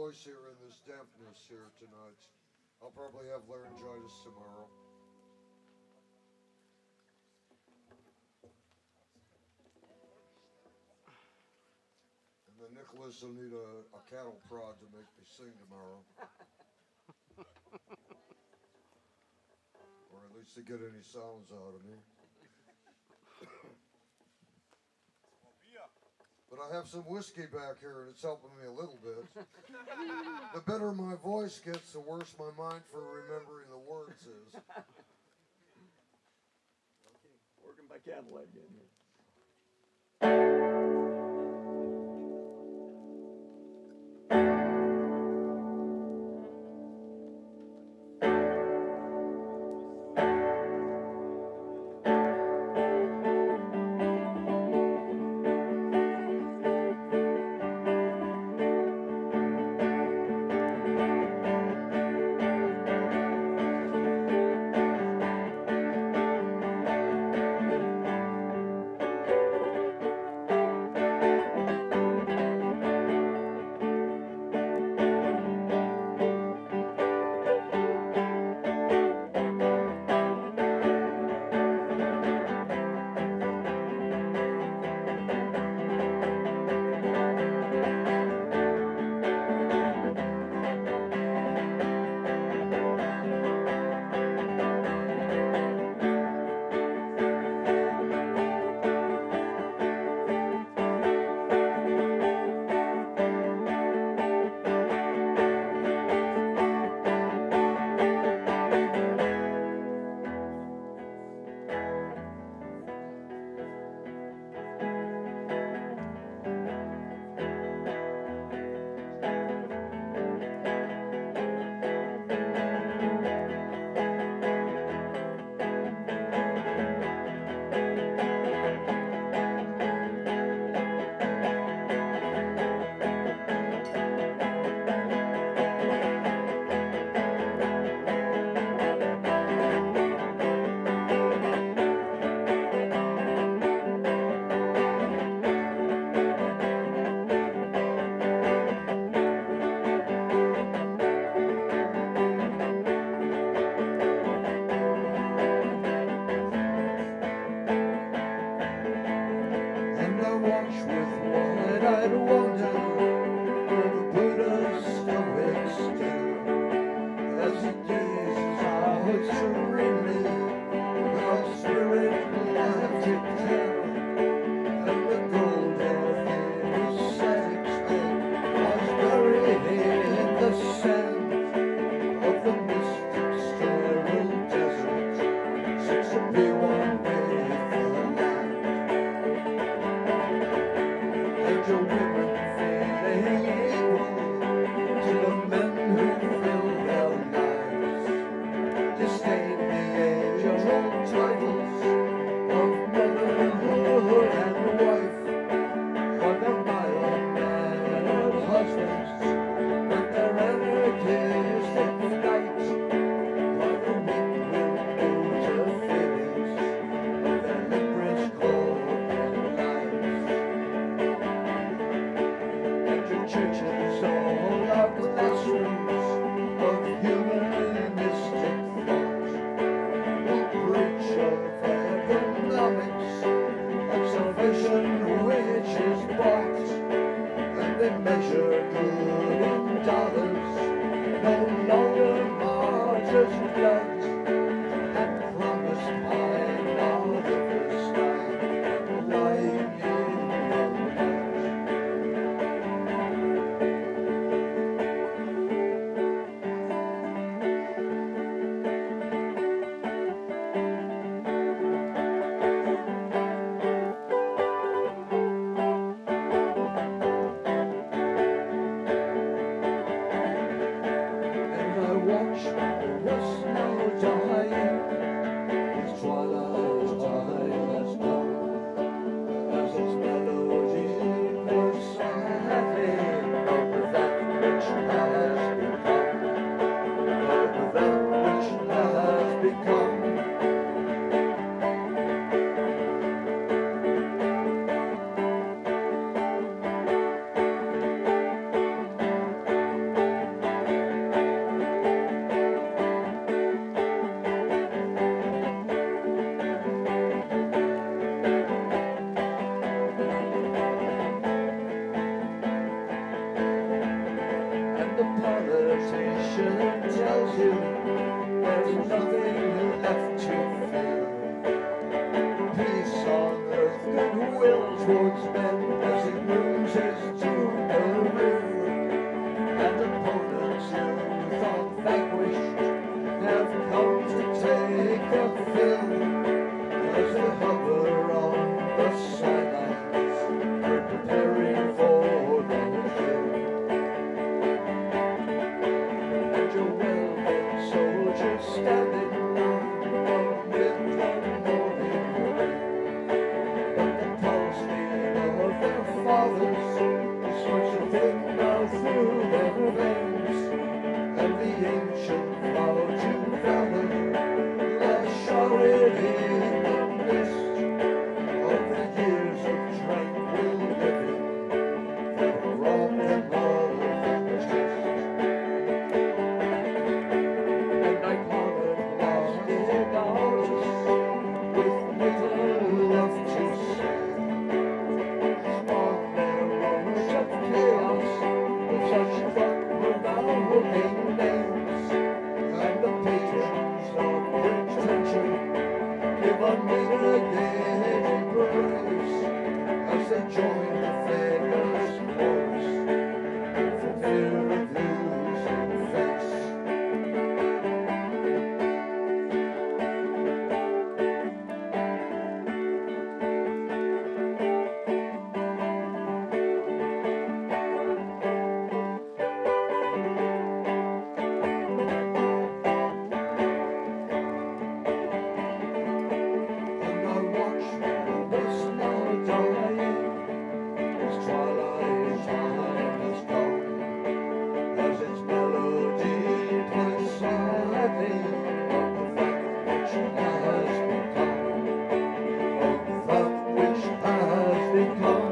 voice here in this dampness here tonight. I'll probably have laryngitis tomorrow. And then Nicholas will need a cattle prod to make me sing tomorrow. Or at least to get any sounds out of me. But I have some whiskey back here and it's helping me a little bit. The better my voice gets, the worse my mind for remembering the words is. Okay, working by candlelight again here. intuition tells you there's nothing left to fear. Peace on earth, goodwill towards men as he moves his to the rear. And opponents you thought vanquished have come to take the field as they hover on the sidelines, preparing for the kill. And your well-fed soldiers standing amid the morning rain. But the pulse beat of their fathers is such a thing now through their veins. And the ancient vow to valor lies shrouded in the mist of the years of tranquil living that were robbed and loved and chased. And I covered lost in artists with little left to say. Small mirrors of chaos with such thought were now hooking names. And the patrons of pretension give unmitigated praise as they join the faker's chorus for fear of losing face. And I watch the west now dying as twilight time has come, as its melody plays sadly of that which has become.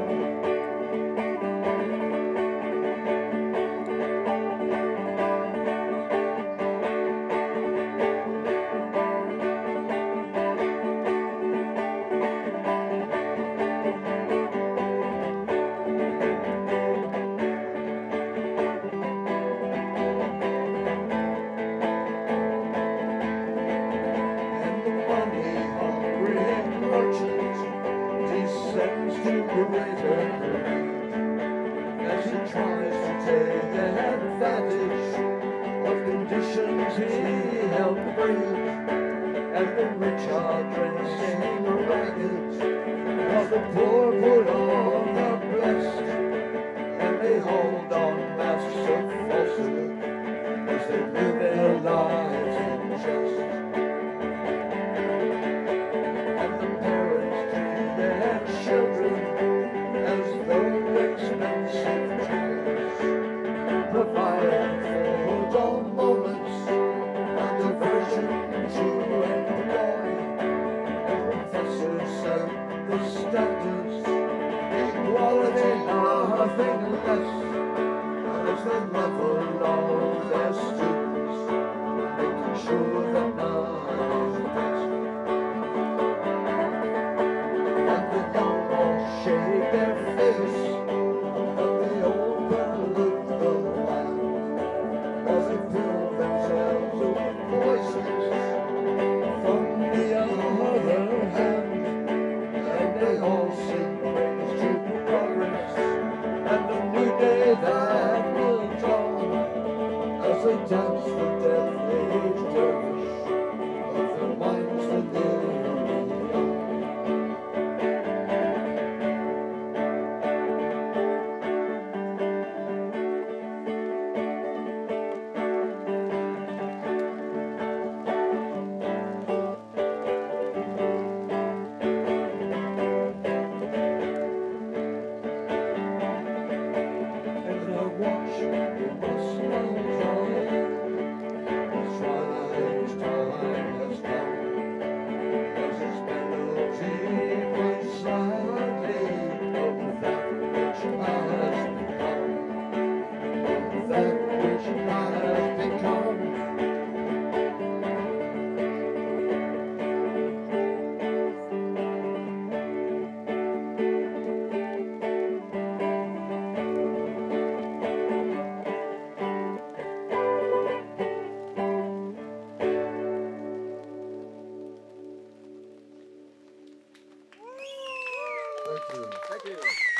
And the money-hungry merchant descends to greater greed as he tries to take advantage of conditions he helped breed. And the rich are dressing ragged while the poor put on the blessed. And they hold on masks of falsehood as they live their lives in jest. And the parents treat their children as though expensive toys, providing for dull moments a diversion to employ. And professors set the standards, equality, nothing less, as they level all their students, making sure that none is best. And the young all shake their face, but the old pollute the land as they fill themselves with poisons from the other hand. And they all sing praise to progress and the new day that will dawn as they dance the death age dervish of their minds within beyond. As I watch the bus now drawing Thank you. Thank you.